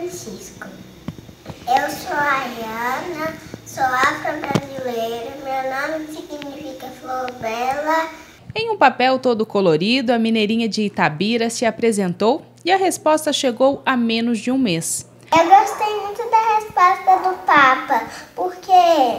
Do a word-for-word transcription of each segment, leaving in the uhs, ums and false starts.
Francisco. Eu sou a Ayana, sou afro-brasileira, meu nome significa Flor Bela. Em um papel todo colorido, a mineirinha de Itabira se apresentou e a resposta chegou a menos de um mês. Eu gostei muito da resposta do Papa, porque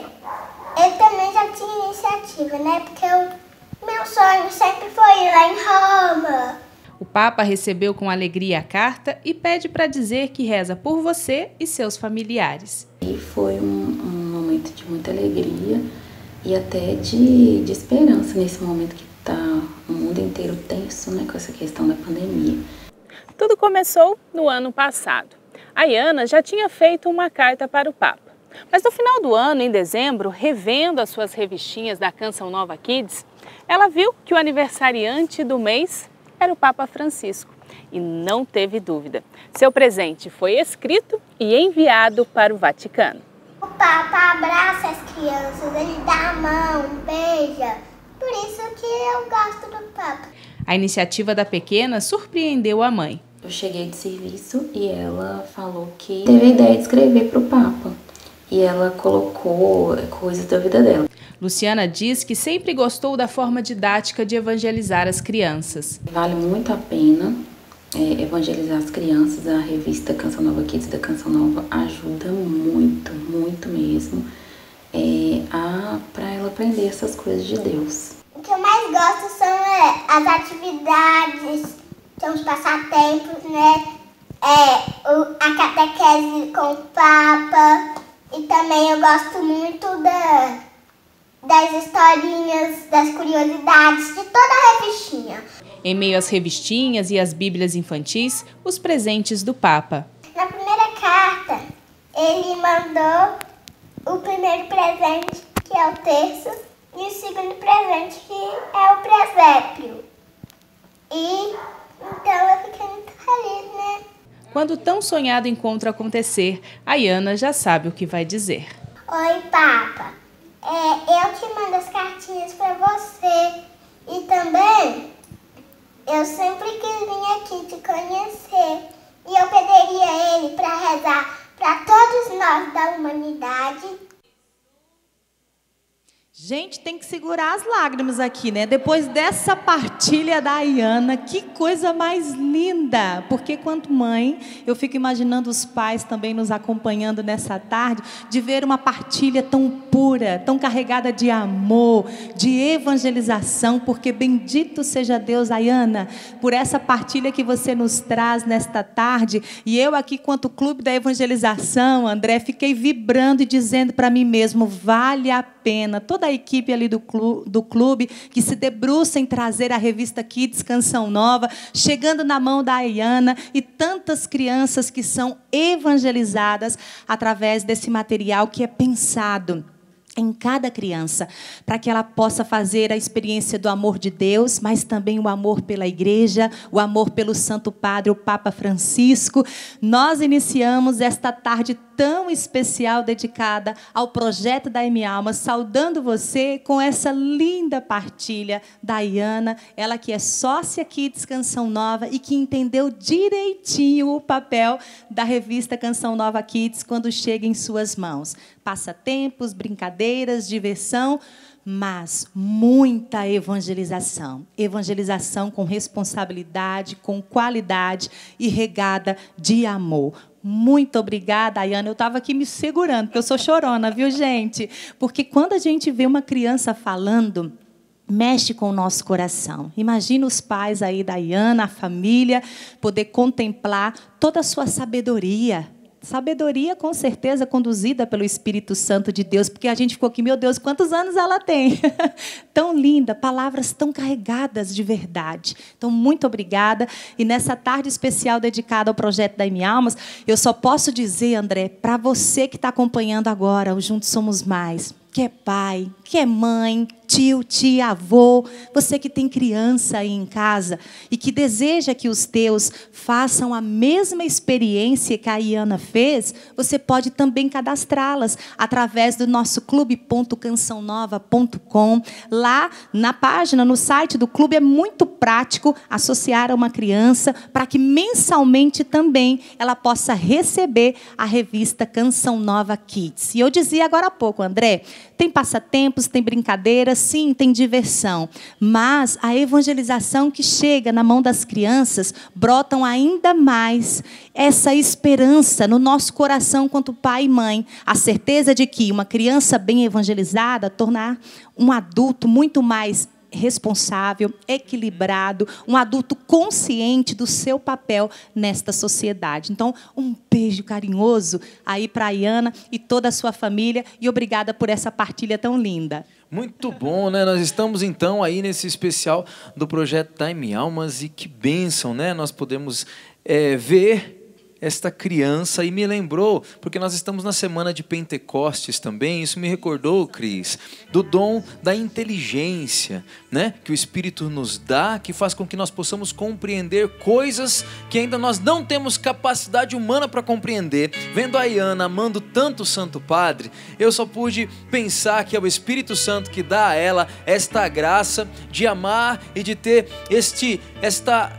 ele também já tinha iniciativa, né? Porque o meu sonho sempre foi ir lá em Roma. O Papa recebeu com alegria a carta e pede para dizer que reza por você e seus familiares. E foi um, um momento de muita alegria e até de, de esperança nesse momento que está o mundo inteiro tenso, né, com essa questão da pandemia. Tudo começou no ano passado. A Ayana já tinha feito uma carta para o Papa. Mas no final do ano, em dezembro, revendo as suas revistinhas da Canção Nova Kids, ela viu que o aniversariante do mês era o Papa Francisco e não teve dúvida. Seu presente foi escrito e enviado para o Vaticano. O Papa abraça as crianças, ele dá a mão, beija. Por isso que eu gosto do Papa. A iniciativa da pequena surpreendeu a mãe. Eu cheguei de serviço e ela falou que teve a ideia de escrever para o Papa. E ela colocou coisas da vida dela. Luciana diz que sempre gostou da forma didática de evangelizar as crianças. Vale muito a pena é, evangelizar as crianças. A revista Canção Nova Kids da Canção Nova ajuda muito, muito mesmo, é, para ela aprender essas coisas de Deus. O que eu mais gosto são é, as atividades, são os passatempos, né? É, o, a catequese com o Papa. E também eu gosto muito da, das historinhas, das curiosidades, de toda a revistinha. Em meio às revistinhas e às bíblias infantis, os presentes do Papa. Na primeira carta, ele mandou o primeiro presente, que é o terço, e o segundo presente, que é o presépio. E então eu fiquei muito feliz, né? Quando o tão sonhado encontro acontecer, a Ayana já sabe o que vai dizer. Oi, Papa. É, eu que mando as cartinhas para você. E também, eu sempre quis vir aqui te conhecer. E eu pediria ele para rezar para todos nós da humanidade. Gente, tem que segurar as lágrimas aqui, né? Depois dessa partilha da Ayana, que coisa mais linda! Porque, quanto mãe, eu fico imaginando os pais também nos acompanhando nessa tarde, de ver uma partilha tão pura, tão carregada de amor, de evangelização, porque bendito seja Deus, Ayana, por essa partilha que você nos traz nesta tarde. E eu aqui, quanto Clube da Evangelização, André, fiquei vibrando e dizendo para mim mesmo, vale a pena. Toda a equipe ali do clube, do clube que se debruça em trazer a revista Kids Canção Nova, chegando na mão da Ayana e tantas crianças que são evangelizadas através desse material que é pensado em cada criança, para que ela possa fazer a experiência do amor de Deus, mas também o amor pela igreja, o amor pelo Santo Padre, o Papa Francisco. Nós iniciamos esta tarde tão especial dedicada ao projeto da M Alma, saudando você com essa linda partilha da Ayana, ela que é sócia Kids Canção Nova e que entendeu direitinho o papel da revista Canção Nova Kids quando chega em suas mãos. Passatempos, brincadeiras, diversão, mas muita evangelização. Evangelização com responsabilidade, com qualidade e regada de amor. Muito obrigada, Ayana. Eu estava aqui me segurando, porque eu sou chorona, viu, gente? Porque quando a gente vê uma criança falando, mexe com o nosso coração. Imagina os pais aí da Ayana, a família, poder contemplar toda a sua sabedoria. Sabedoria, com certeza, conduzida pelo Espírito Santo de Deus, porque a gente ficou aqui, meu Deus, quantos anos ela tem? Tão linda, palavras tão carregadas de verdade. Então, muito obrigada. E nessa tarde especial dedicada ao projeto da M Almas, eu só posso dizer, André, para você que está acompanhando agora, o Juntos Somos Mais, que é pai, que é mãe, tio, tia, avô, você que tem criança aí em casa e que deseja que os teus façam a mesma experiência que a Iana fez, você pode também cadastrá-las através do nosso clube ponto canção nova ponto com. Lá na página, no site do clube, é muito prático associar a uma criança para que mensalmente também ela possa receber a revista Canção Nova Kids. E eu dizia agora há pouco, André, tem passatempos, tem brincadeiras, sim, tem diversão, mas a evangelização que chega na mão das crianças brotam ainda mais essa esperança no nosso coração quanto pai e mãe, a certeza de que uma criança bem evangelizada tornar um adulto muito mais responsável, equilibrado, um adulto consciente do seu papel nesta sociedade. Então, um beijo carinhoso aí para a Iana e toda a sua família e obrigada por essa partilha tão linda. Muito bom, né? Nós estamos, então, aí nesse especial do Projeto Time Almas e que bênção, né? Nós podemos é, ver esta criança e me lembrou, porque nós estamos na semana de Pentecostes também, isso me recordou, Cris, do dom da inteligência, né? Que o Espírito nos dá, que faz com que nós possamos compreender coisas que ainda nós não temos capacidade humana para compreender. Vendo a Iana amando tanto o Santo Padre, eu só pude pensar que é o Espírito Santo que dá a ela esta graça de amar e de ter este, esta...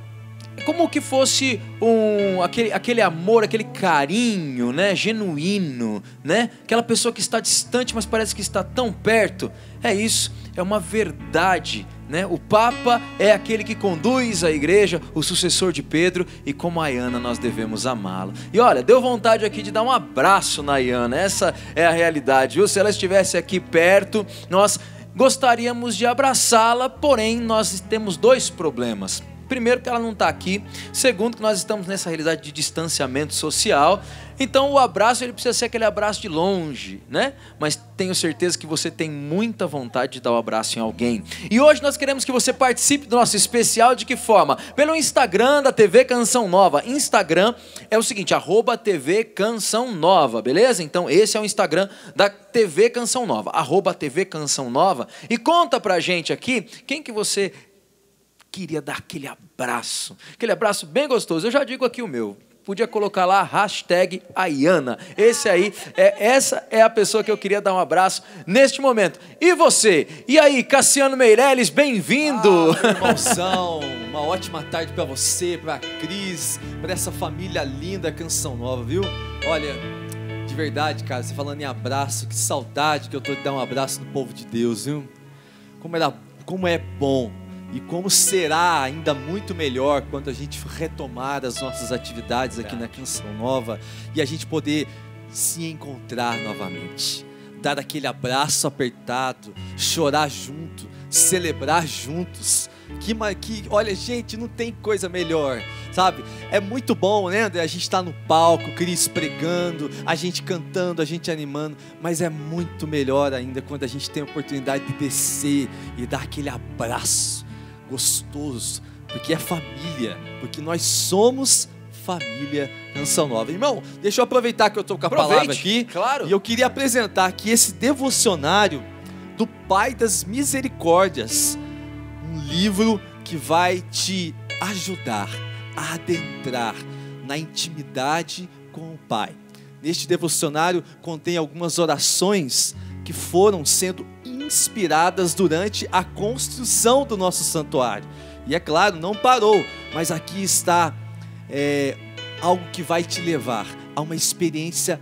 como que fosse um, aquele, aquele amor, aquele carinho, né, genuíno, né? Aquela pessoa que está distante, mas parece que está tão perto. É isso, é uma verdade, né? O Papa é aquele que conduz a igreja, o sucessor de Pedro, e como a Iana nós devemos amá-lo. E olha, deu vontade aqui de dar um abraço na Iana, essa é a realidade, viu? Se ela estivesse aqui perto, nós gostaríamos de abraçá-la, porém nós temos dois problemas. Primeiro, que ela não está aqui. Segundo, que nós estamos nessa realidade de distanciamento social. Então, o abraço ele precisa ser aquele abraço de longe, né? Mas tenho certeza que você tem muita vontade de dar o um abraço em alguém. E hoje nós queremos que você participe do nosso especial. De que forma? Pelo Instagram da T V Canção Nova. Instagram é o seguinte, arroba T V Canção Nova, beleza? Então, esse é o Instagram da T V Canção Nova, arroba T V Canção Nova. E conta pra gente aqui, quem que você queria dar aquele abraço, aquele abraço bem gostoso. Eu já digo aqui o meu, podia colocar lá, hashtag Iana. Esse aí, é, essa é a pessoa que eu queria dar um abraço neste momento. E você? E aí, Cassiano Meirelles, bem-vindo! Ah, irmãozão, uma ótima tarde para você, para a Cris, para essa família linda Canção Nova, viu? Olha, de verdade, cara, você falando em abraço, que saudade que eu tô de dar um abraço no povo de Deus, viu? Como, era, como é bom. E como será ainda muito melhor quando a gente retomar as nossas atividades aqui na Canção Nova e a gente poder se encontrar novamente. Dar aquele abraço apertado, chorar junto, celebrar juntos. Que, que, olha, gente, não tem coisa melhor, sabe? É muito bom, né, André? A gente tá no palco, Cris pregando, a gente cantando, a gente animando, mas é muito melhor ainda quando a gente tem a oportunidade de descer e dar aquele abraço gostoso, porque é família, porque nós somos família Canção Nova. Irmão, deixa eu aproveitar que eu estou com a Aproveite, palavra aqui, claro. E eu queria apresentar aqui esse devocionário do Pai das Misericórdias, um livro que vai te ajudar a adentrar na intimidade com o Pai. Neste devocionário contém algumas orações que foram sendo inspiradas durante a construção do nosso santuário. E é claro, não parou, mas aqui está é, algo que vai te levar a uma experiência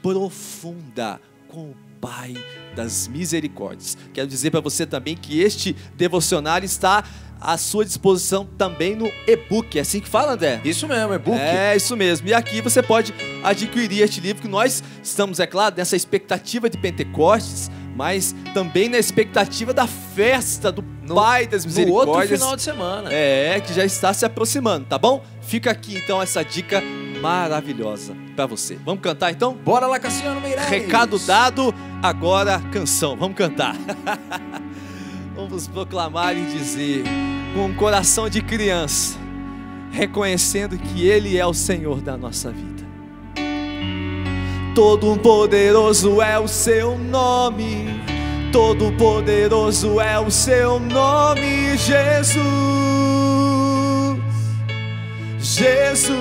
profunda com o Pai das Misericórdias. Quero dizer para você também que este devocionário está à sua disposição também no e-book. É assim que fala, André? Isso mesmo, e-book. É, isso mesmo. E aqui você pode adquirir este livro, que nós estamos, é claro, nessa expectativa de Pentecostes, mas também na expectativa da festa do no, Pai das Misericórdias. No outro final de semana. É, que já está se aproximando, tá bom? Fica aqui, então, essa dica maravilhosa para você. Vamos cantar, então? Bora lá, Cassiano Meirelles. Recado dado, agora canção. Vamos cantar. Vamos proclamar e dizer, com um coração de criança, reconhecendo que Ele é o Senhor da nossa vida. Todo-Poderoso é o seu nome, Todo-poderoso é o seu nome, Jesus. Jesus.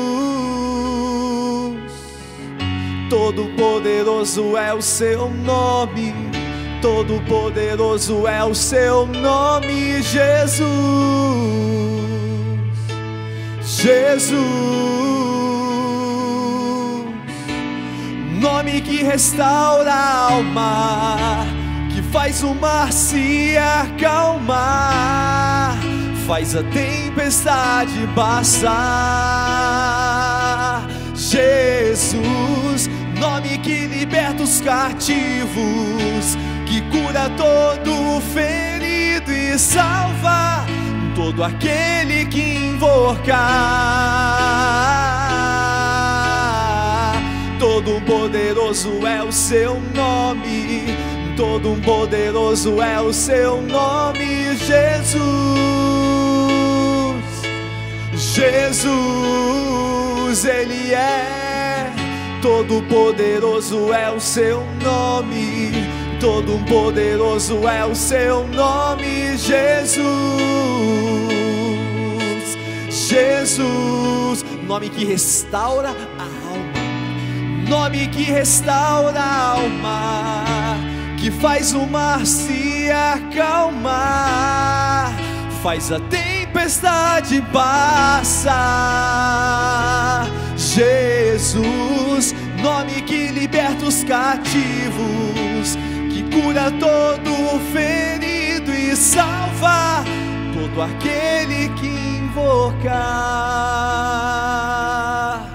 Todo-poderoso é o seu nome. Todo-poderoso é o seu nome, Jesus. Jesus. Nome que restaura a alma, que faz o mar se acalmar, faz a tempestade passar. Jesus, nome que liberta os cativos, que cura todo ferido e salva todo aquele que invocar. Todo-poderoso é o seu nome, todo-poderoso é o seu nome, Jesus. Jesus, Ele é. Todo-poderoso é o seu nome, todo-poderoso é o seu nome, Jesus. Jesus, nome que restaura a alma, nome que restaura a alma, que faz o mar se acalmar, faz a tempestade passar. Jesus, nome que liberta os cativos, que cura todo ferido e salva todo aquele que invocar.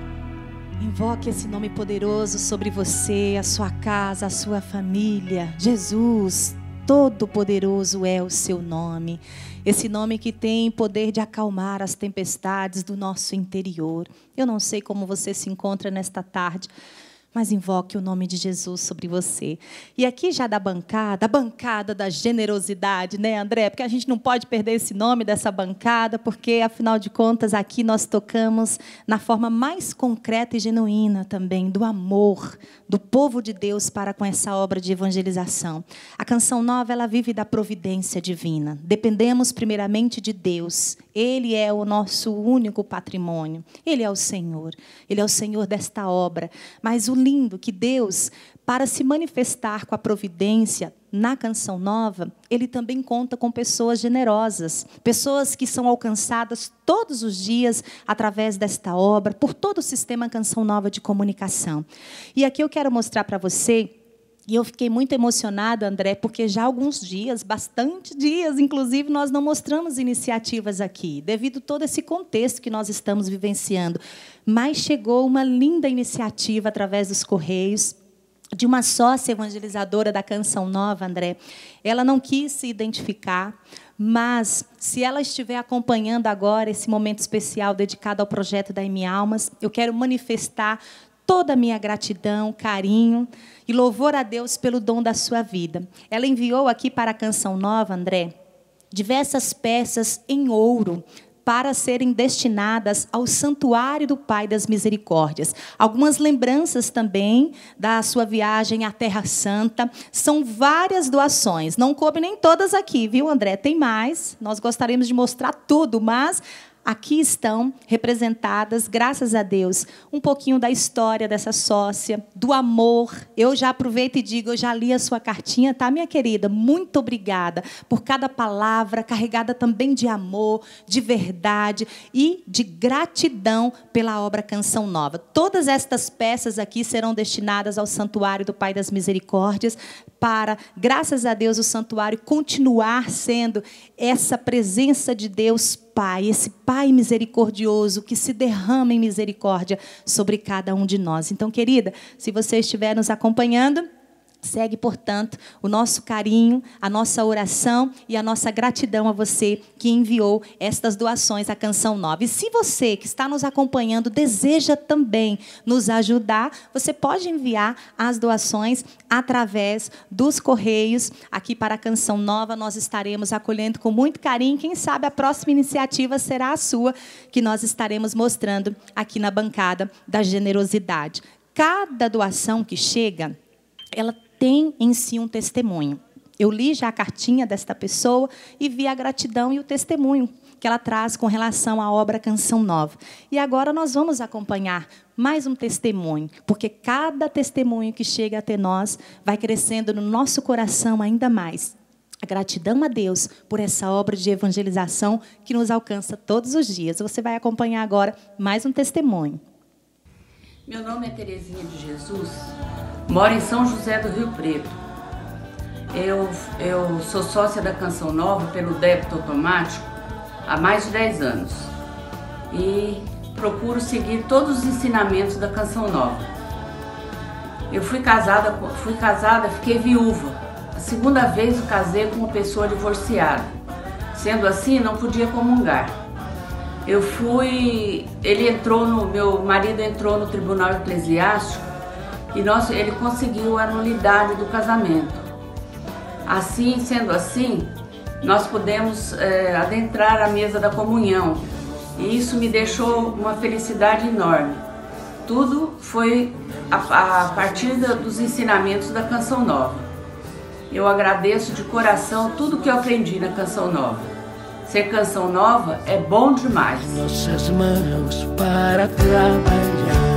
Invoque esse nome poderoso sobre você, a sua casa, a sua família. Jesus, todo-poderoso é o seu nome. Esse nome que tem poder de acalmar as tempestades do nosso interior. Eu não sei como você se encontra nesta tarde, mas invoque o nome de Jesus sobre você. E aqui já da bancada, a bancada da generosidade, né, André? Porque a gente não pode perder esse nome dessa bancada, porque, afinal de contas, aqui nós tocamos na forma mais concreta e genuína também do amor do povo de Deus para com essa obra de evangelização. A Canção Nova, ela vive da providência divina. Dependemos primeiramente de Deus. Ele é o nosso único patrimônio. Ele é o Senhor. Ele é o Senhor desta obra. Mas o lindo que Deus, para se manifestar com a providência na Canção Nova, Ele também conta com pessoas generosas, pessoas que são alcançadas todos os dias através desta obra, por todo o sistema Canção Nova de comunicação. E aqui eu quero mostrar para você, e eu fiquei muito emocionada, André, porque já há alguns dias, bastante dias, inclusive, nós não mostramos iniciativas aqui, devido a todo esse contexto que nós estamos vivenciando. Mas chegou uma linda iniciativa através dos Correios, de uma sócia evangelizadora da Canção Nova, André. Ela não quis se identificar, mas se ela estiver acompanhando agora esse momento especial dedicado ao projeto da M Almas, eu quero manifestar toda a minha gratidão, carinho e louvor a Deus pelo dom da sua vida. Ela enviou aqui para a Canção Nova, André, diversas peças em ouro, para serem destinadas ao Santuário do Pai das Misericórdias. Algumas lembranças também da sua viagem à Terra Santa. São várias doações. Não coube nem todas aqui, viu, André? Tem mais. Nós gostaríamos de mostrar tudo, mas aqui estão representadas, graças a Deus, um pouquinho da história dessa sócia, do amor. Eu já aproveito e digo, eu já li a sua cartinha, tá, minha querida? Muito obrigada por cada palavra, carregada também de amor, de verdade e de gratidão pela obra Canção Nova. Todas estas peças aqui serão destinadas ao Santuário do Pai das Misericórdias, para, graças a Deus, o santuário continuar sendo essa presença de Deus Pai, esse Pai misericordioso que se derrama em misericórdia sobre cada um de nós. Então, querida, se você estiver nos acompanhando, segue, portanto, o nosso carinho, a nossa oração e a nossa gratidão a você que enviou estas doações à Canção Nova. E se você que está nos acompanhando deseja também nos ajudar, você pode enviar as doações através dos Correios. Aqui para a Canção Nova nós estaremos acolhendo com muito carinho. Quem sabe a próxima iniciativa será a sua, que nós estaremos mostrando aqui na bancada da generosidade. Cada doação que chega, ela tem em si um testemunho. Eu li já a cartinha desta pessoa e vi a gratidão e o testemunho que ela traz com relação à obra Canção Nova. E agora nós vamos acompanhar mais um testemunho, porque cada testemunho que chega até nós vai crescendo no nosso coração ainda mais. A gratidão a Deus por essa obra de evangelização que nos alcança todos os dias. Você vai acompanhar agora mais um testemunho. Meu nome é Terezinha de Jesus, moro em São José do Rio Preto. Eu, eu sou sócia da Canção Nova pelo débito automático há mais de dez anos e procuro seguir todos os ensinamentos da Canção Nova. Eu fui casada, fui casada, fiquei viúva. A segunda vez eu casei com uma pessoa divorciada. Sendo assim, não podia comungar. Eu fui, ele entrou no, meu marido entrou no tribunal eclesiástico e nós, ele conseguiu a nulidade do casamento. Assim, sendo assim, nós pudemos é, adentrar a mesa da comunhão e isso me deixou uma felicidade enorme. Tudo foi a, a partir da, dos ensinamentos da Canção Nova. Eu agradeço de coração tudo que eu aprendi na Canção Nova. Ser Canção Nova é bom demais. Nossas mãos para trabalhar.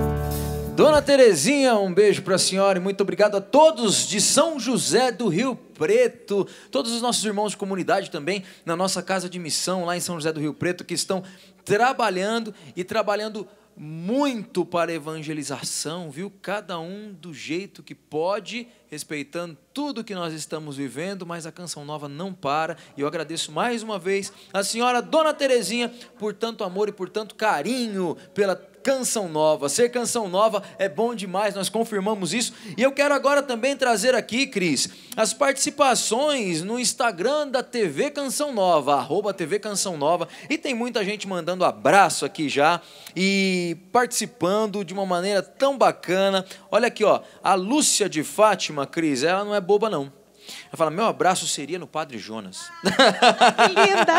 Dona Terezinha, um beijo para a senhora e muito obrigado a todos de São José do Rio Preto, todos os nossos irmãos de comunidade também, na nossa casa de missão lá em São José do Rio Preto, que estão trabalhando e trabalhando muito para a evangelização, viu? Cada um do jeito que pode, respeitando tudo que nós estamos vivendo, mas a Canção Nova não para. E eu agradeço mais uma vez a senhora Dona Terezinha por tanto amor e por tanto carinho pela Canção Nova. Ser Canção Nova é bom demais, nós confirmamos isso. E eu quero agora também trazer aqui, Cris, as participações no Instagram da T V Canção Nova, arroba T V Canção Nova. E tem muita gente mandando abraço aqui já e participando de uma maneira tão bacana. Olha aqui, ó, a Lúcia de Fátima, Cris, ela não é boba não. Ela fala, meu abraço seria no Padre Jonas. Que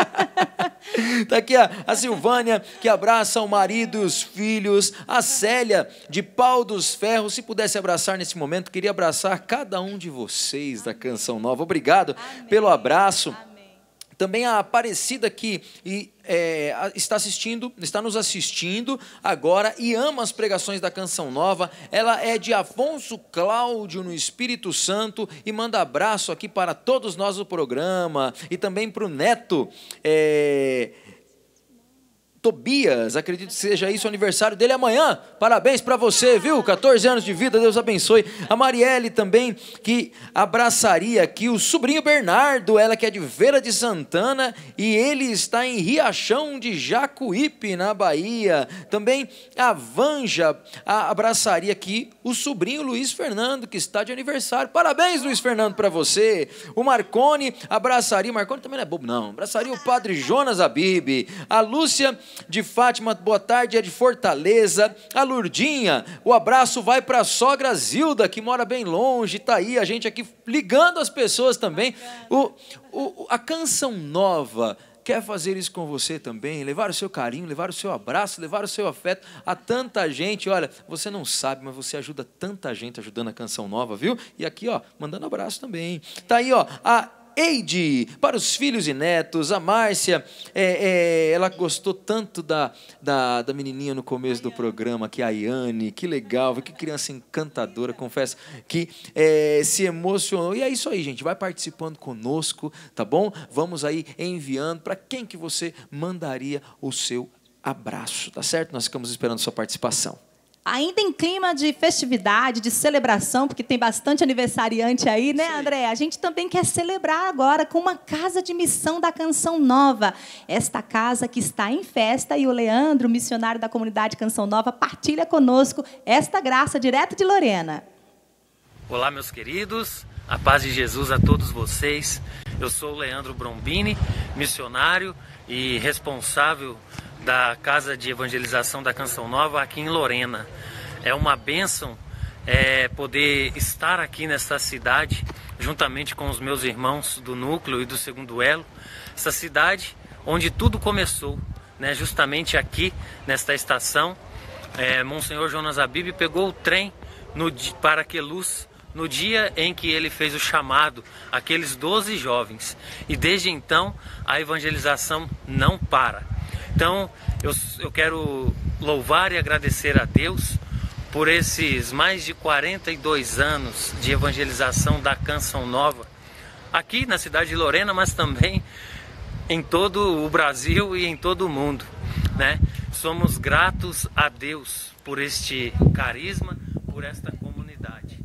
linda! Tá aqui a, a Silvânia, que abraça o marido e os filhos. A Célia, de Pau dos Ferros. Se pudesse abraçar nesse momento, queria abraçar cada um de vocês da Canção Nova. Obrigado Amém. Pelo abraço. Amém. Também a Aparecida que e, é, está assistindo, está nos assistindo agora e ama as pregações da Canção Nova. Ela é de Afonso Cláudio, no Espírito Santo, e manda abraço aqui para todos nós do programa e também para o neto é, Tobias, acredito que seja isso o aniversário dele amanhã. Parabéns para você, viu? quatorze anos de vida, Deus abençoe. A Marielle também, que abraçaria aqui o sobrinho Bernardo, ela que é de Feira de Santana e ele está em Riachão de Jacuípe, na Bahia. Também a Vanja a, abraçaria aqui o sobrinho Luiz Fernando, que está de aniversário. Parabéns, Luiz Fernando, para você. O Marcone abraçaria, o Marcone também não é bobo não, abraçaria o Padre Jonas Abib. A Lúcia de Fátima, boa tarde, é de Fortaleza. A Lurdinha, o abraço vai para a sogra Zilda, que mora bem longe, tá aí a gente aqui ligando as pessoas também. O, o, a Canção Nova quer fazer isso com você também, levar o seu carinho, levar o seu abraço, levar o seu afeto a tanta gente. Olha, você não sabe, mas você ajuda tanta gente ajudando a Canção Nova, viu? E aqui, ó, mandando abraço também. Tá aí, ó, a Eide, para os filhos e netos. A Márcia, é, é, ela gostou tanto da, da, da menininha no começo do programa, que é a Yane, que legal, que criança encantadora, confesso que é, se emocionou. E é isso aí, gente, vai participando conosco, tá bom? Vamos aí enviando para quem que você mandaria o seu abraço, tá certo? Nós ficamos esperando a sua participação. Ainda em clima de festividade, de celebração, porque tem bastante aniversariante aí, né, André? A gente também quer celebrar agora com uma casa de missão da Canção Nova. Esta casa que está em festa e o Leandro, missionário da comunidade Canção Nova, partilha conosco esta graça direto de Lorena. Olá, meus queridos. A paz de Jesus a todos vocês. Eu sou o Leandro Brombini, missionário e responsável da Casa de Evangelização da Canção Nova aqui em Lorena. É uma bênção é, poder estar aqui nesta cidade, juntamente com os meus irmãos do núcleo e do segundo elo, essa cidade onde tudo começou, né, justamente aqui nesta estação. É, Monsenhor Jonas Abib pegou o trem no, para Queluz no dia em que ele fez o chamado àqueles doze jovens. E desde então a evangelização não para. Então eu, eu quero louvar e agradecer a Deus por esses mais de quarenta e dois anos de evangelização da Canção Nova, aqui na cidade de Lorena, mas também em todo o Brasil e em todo o mundo, né? Somos gratos a Deus por este carisma, por esta comunidade.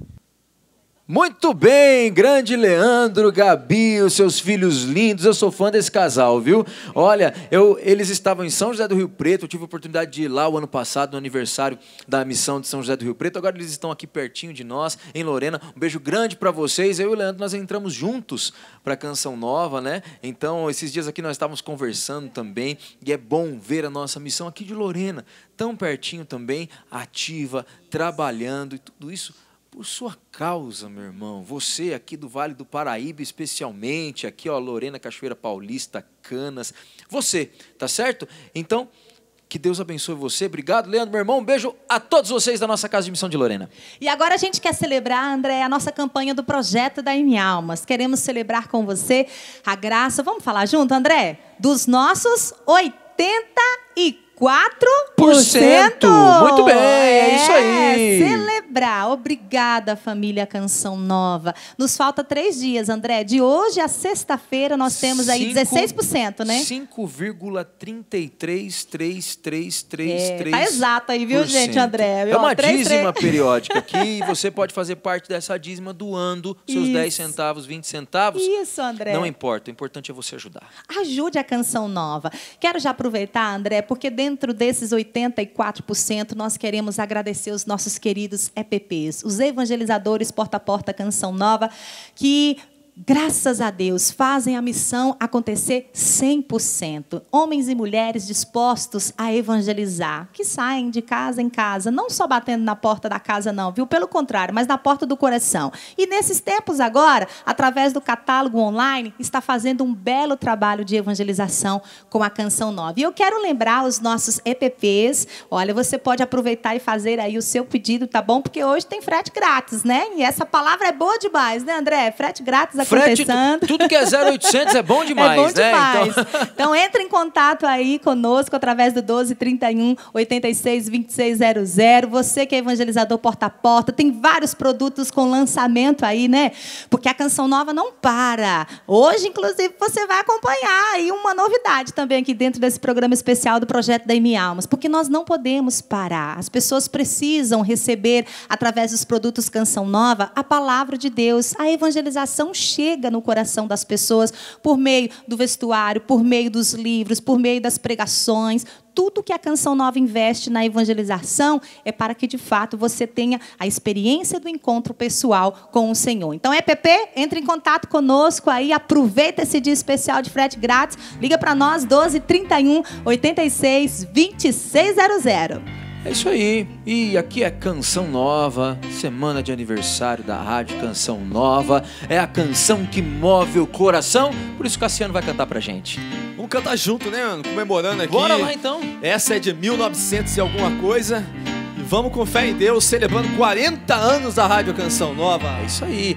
Muito bem, grande Leandro, Gabi, os seus filhos lindos, eu sou fã desse casal, viu? Olha, eu, eles estavam em São José do Rio Preto, eu tive a oportunidade de ir lá o ano passado, no aniversário da missão de São José do Rio Preto, agora eles estão aqui pertinho de nós, em Lorena, um beijo grande para vocês, eu e o Leandro, nós entramos juntos para a Canção Nova, né? Então, esses dias aqui nós estávamos conversando também, e é bom ver a nossa missão aqui de Lorena, tão pertinho também, ativa, trabalhando e tudo isso por sua causa, meu irmão. Você aqui do Vale do Paraíba, especialmente, aqui, ó, Lorena, Cachoeira Paulista, Canas. Você, tá certo? Então, que Deus abençoe você. Obrigado, Leandro, meu irmão. Um beijo a todos vocês da nossa Casa de Missão de Lorena. E agora a gente quer celebrar, André, a nossa campanha do Projeto da M Almas. Queremos celebrar com você a graça, vamos falar junto, André? Dos nossos oitenta e quatro por cento. Muito bem, é, é isso aí. Celebrar. Obrigada, família Canção Nova. Nos falta três dias, André. De hoje a sexta-feira nós temos aí cinco, dezesseis por cento, né? cinco vírgula trinta e três três três três três. É, tá exato aí, viu, gente, André? É uma dízima periódica que você pode fazer parte dessa dízima doando seus Isso. dez centavos, vinte centavos. Isso, André. Não importa, o importante é você ajudar. Ajude a Canção Nova. Quero já aproveitar, André, porque dentro Dentro desses oitenta e quatro por cento, nós queremos agradecer os nossos queridos E P Ps, os evangelizadores porta a porta Canção Nova, que, graças a Deus, fazem a missão acontecer cem por cento. Homens e mulheres dispostos a evangelizar, que saem de casa em casa, não só batendo na porta da casa, não, viu? Pelo contrário, mas na porta do coração. E nesses tempos agora, através do catálogo online, está fazendo um belo trabalho de evangelização com a Canção Nova. E eu quero lembrar os nossos E P Ps, olha, você pode aproveitar e fazer aí o seu pedido, tá bom? Porque hoje tem frete grátis, né? E essa palavra é boa demais, né, André? Frete grátis aqui. Frete, tudo que é zero oitocentos é bom demais, é bom né? demais. Então... então, entre em contato aí conosco através do doze, trinta e um, oitenta e seis, vinte e seis zero zero. Você que é evangelizador porta a porta, tem vários produtos com lançamento aí, né? Porque a Canção Nova não para. Hoje, inclusive, você vai acompanhar aí uma novidade também aqui dentro desse programa especial do Projeto da M Almas, porque nós não podemos parar. As pessoas precisam receber, através dos produtos Canção Nova, a palavra de Deus. A evangelização chega chega no coração das pessoas por meio do vestuário, por meio dos livros, por meio das pregações. Tudo que a Canção Nova investe na evangelização é para que, de fato, você tenha a experiência do encontro pessoal com o Senhor. Então, E P P, entre em contato conosco aí, aproveita esse dia especial de frete grátis, liga para nós, doze, trinta e um, oitenta e seis, vinte e seis zero zero. É isso aí, e aqui é Canção Nova, semana de aniversário da Rádio Canção Nova, é a canção que move o coração, por isso o Cassiano vai cantar pra gente. Vamos cantar junto, né, Ana? Comemorando aqui. Bora lá então. Essa é de mil e novecentos e alguma coisa, e vamos com fé em Deus, celebrando quarenta anos da Rádio Canção Nova. É isso aí.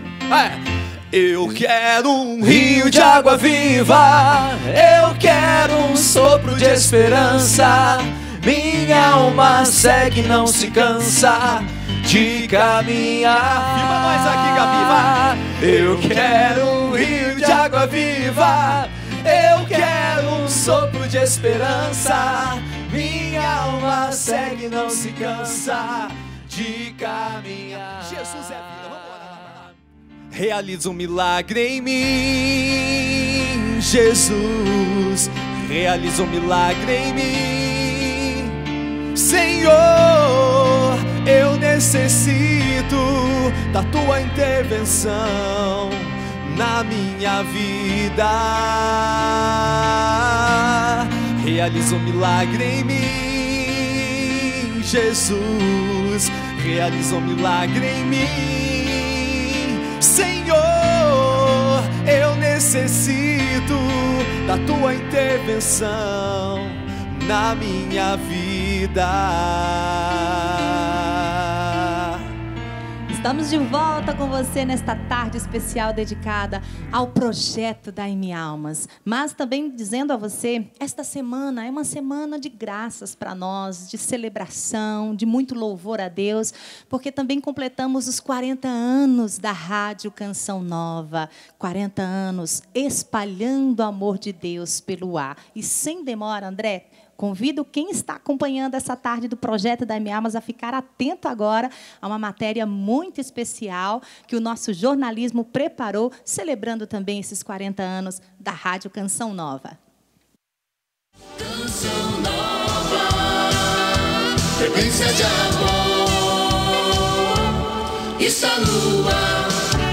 É. Eu quero um rio de água viva, eu quero um sopro de esperança. Minha alma segue, não se cansa de caminhar. Viva nós aqui, Gabi, vai! Eu quero um rio de água viva, eu quero um sopro de esperança. Minha alma segue, não se cansa de caminhar. Jesus é vida, vamos lá. Realiza um milagre em mim, Jesus. Realiza um milagre em mim. Senhor, eu necessito da Tua intervenção na minha vida. Realiza um milagre em mim, Jesus. Realiza um milagre em mim. Senhor, eu necessito da Tua intervenção na minha vida. Estamos de volta com você nesta tarde especial dedicada ao projeto da M Almas. Mas também dizendo a você, esta semana é uma semana de graças para nós, de celebração, de muito louvor a Deus, porque também completamos os quarenta anos da Rádio Canção Nova. quarenta anos espalhando o amor de Deus pelo ar. E sem demora, André, convido quem está acompanhando essa tarde do projeto da M Almas a ficar atento agora a uma matéria muito especial que o nosso jornalismo preparou, celebrando também esses quarenta anos da Rádio Canção Nova. Canção Nova, frequência de amor, está no ar.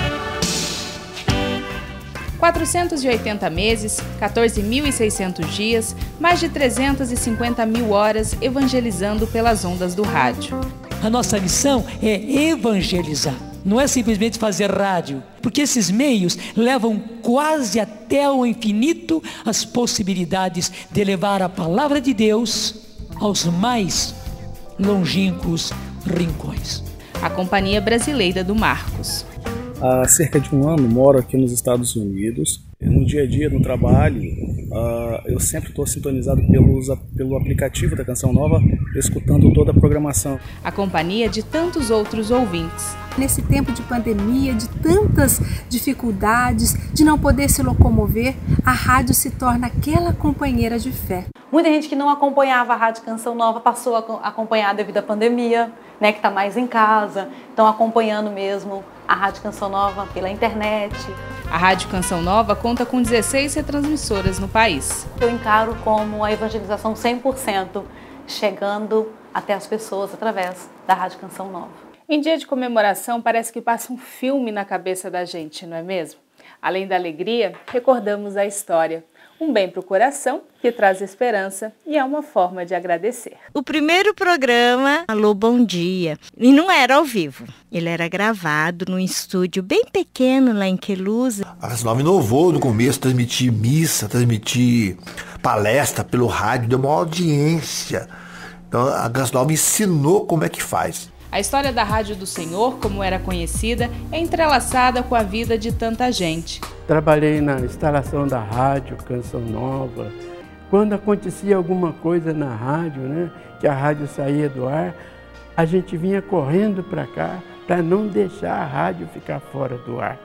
quatrocentos e oitenta meses, quatorze mil e seiscentos dias, mais de trezentas e cinquenta mil horas evangelizando pelas ondas do rádio. A nossa missão é evangelizar, não é simplesmente fazer rádio, porque esses meios levam quase até o infinito as possibilidades de levar a palavra de Deus aos mais longínquos rincões. A Companhia Brasileira do Marcos. Há cerca de um ano moro aqui nos Estados Unidos. No dia a dia, no trabalho, uh, eu sempre estou sintonizado pelos, pelo aplicativo da Canção Nova, escutando toda a programação. A companhia de tantos outros ouvintes. Nesse tempo de pandemia, de tantas dificuldades, de não poder se locomover, a rádio se torna aquela companheira de fé. Muita gente que não acompanhava a Rádio Canção Nova passou a acompanhar devido à pandemia, né, que está mais em casa, estão acompanhando mesmo a Rádio Canção Nova pela internet. A Rádio Canção Nova conta com dezesseis retransmissoras no país. Eu encaro como a evangelização cem por cento chegando até as pessoas através da Rádio Canção Nova. Em dia de comemoração, parece que passa um filme na cabeça da gente, não é mesmo? Além da alegria, recordamos a história. Um bem para o coração, que traz esperança e é uma forma de agradecer. O primeiro programa, Alô, Bom Dia, e não era ao vivo. Ele era gravado num estúdio bem pequeno lá em Queluz. A Canção Nova inovou no começo, transmitir missa, transmitir palestra pelo rádio, deu uma audiência. Então a Canção Nova ensinou como é que faz. A história da Rádio do Senhor, como era conhecida, é entrelaçada com a vida de tanta gente. Trabalhei na instalação da rádio Canção Nova. Quando acontecia alguma coisa na rádio, né, que a rádio saía do ar, a gente vinha correndo para cá para não deixar a rádio ficar fora do ar.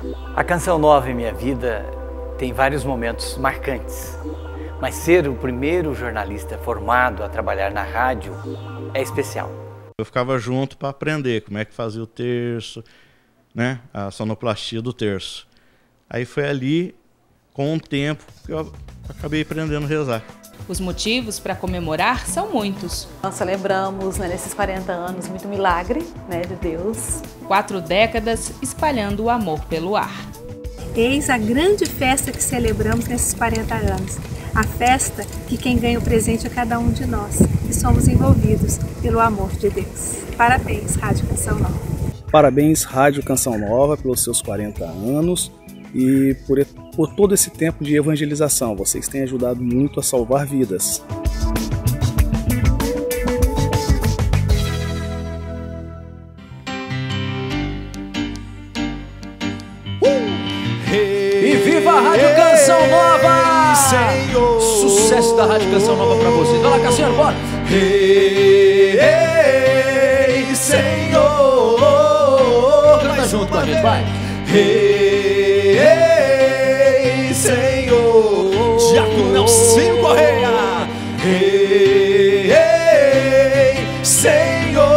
A Canção Nova em minha vida tem vários momentos marcantes, mas ser o primeiro jornalista formado a trabalhar na rádio é especial. Eu ficava junto para aprender como é que fazia o terço, né? A sonoplastia do terço. Aí foi ali, com o tempo, que eu acabei aprendendo a rezar. Os motivos para comemorar são muitos. Nós celebramos, né, nesses quarenta anos muito milagre, né, de Deus. Quatro décadas espalhando o amor pelo ar. Eis a grande festa que celebramos nesses quarenta anos. A festa que quem ganha o presente é cada um de nós, que somos envolvidos pelo amor de Deus. Parabéns, Rádio Canção Nova. Parabéns, Rádio Canção Nova, pelos seus quarenta anos e por, por todo esse tempo de evangelização. Vocês têm ajudado muito a salvar vidas. E viva a Rádio Canção Nova! Senhor. Sucesso da Rádio Canção Nova pra vocês. Vai lá, Cassiano, bora! Ei, ei, Senhor! Canta junto com a gente, vai! Ei, ei, Senhor! Diácono Nelson Correia! Ei, ei, Senhor!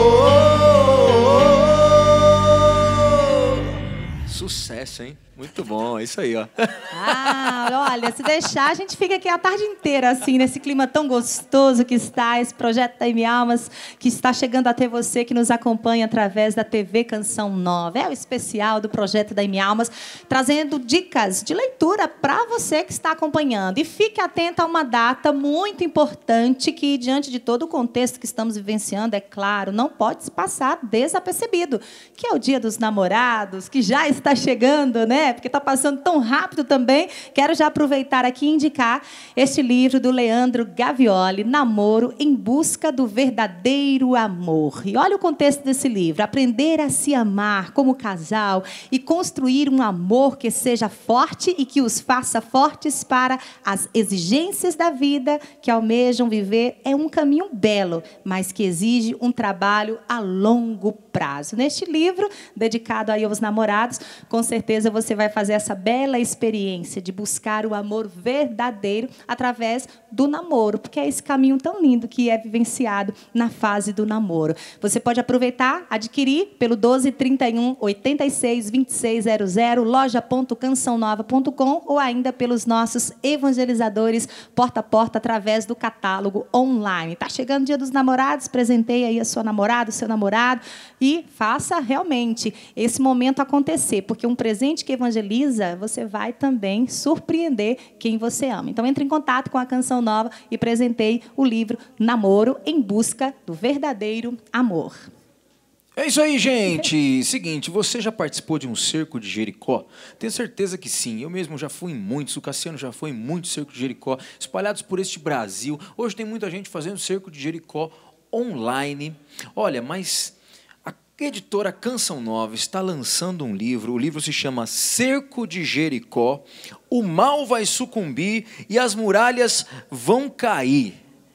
Sucesso, hein? Muito bom, é isso aí, ó. Ah, olha, se deixar, a gente fica aqui a tarde inteira, assim, nesse clima tão gostoso que está, esse projeto da M Almas, que está chegando até você, que nos acompanha através da T V Canção Nova. É o especial do projeto da M Almas, trazendo dicas de leitura para você que está acompanhando. E fique atento a uma data muito importante que, diante de todo o contexto que estamos vivenciando, é claro, não pode se passar desapercebido, que é o Dia dos Namorados, que já está chegando, né? Porque está passando tão rápido também. Quero já aproveitar aproveitar aqui e indicar este livro do Leandro Gavioli, Namoro em Busca do Verdadeiro Amor. E olha o contexto desse livro: aprender a se amar como casal e construir um amor que seja forte e que os faça fortes para as exigências da vida que almejam viver. É um caminho belo, mas que exige um trabalho a longo prazo. Neste livro, dedicado aí aos namorados, com certeza você vai fazer essa bela experiência de buscar o amor verdadeiro através do namoro, porque é esse caminho tão lindo que é vivenciado na fase do namoro. Você pode aproveitar, adquirir pelo doze, trinta e um, oitenta e seis, vinte e seis zero zero, loja ponto canção nova ponto com, ou ainda pelos nossos evangelizadores porta a porta através do catálogo online. Tá chegando o Dia dos Namorados, presenteie aí a sua namorada, o seu namorado, e faça realmente esse momento acontecer, porque um presente que evangeliza, você vai também surpreender quem você ama. Então, entre em contato com a Canção Nova e presenteie o livro Namoro em Busca do Verdadeiro Amor. É isso aí, gente. Seguinte, você já participou de um cerco de Jericó? Tenho certeza que sim. Eu mesmo já fui em muitos, o Cassiano já foi em muitos cercos de Jericó, espalhados por este Brasil. Hoje tem muita gente fazendo cerco de Jericó online. Olha, mas a editora Canção Nova está lançando um livro. O livro se chama Cerco de Jericó. O mal vai sucumbir e as muralhas vão cair.